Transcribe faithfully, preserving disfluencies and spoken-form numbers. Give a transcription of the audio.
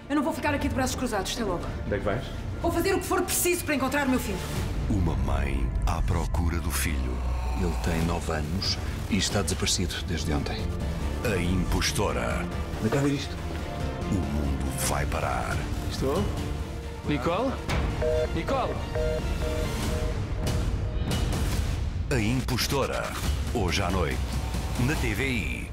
Eu não vou ficar aqui de braços cruzados, até logo. Onde é que vais? Vou fazer o que for preciso para encontrar o meu filho. Uma mãe à procura do filho. Ele tem nove anos e está desaparecido desde ontem. A impostora. Anda cá ver isto. O mundo vai parar. Estou? Nicole? Nicole? A impostora. Hoje à noite. Na T V I.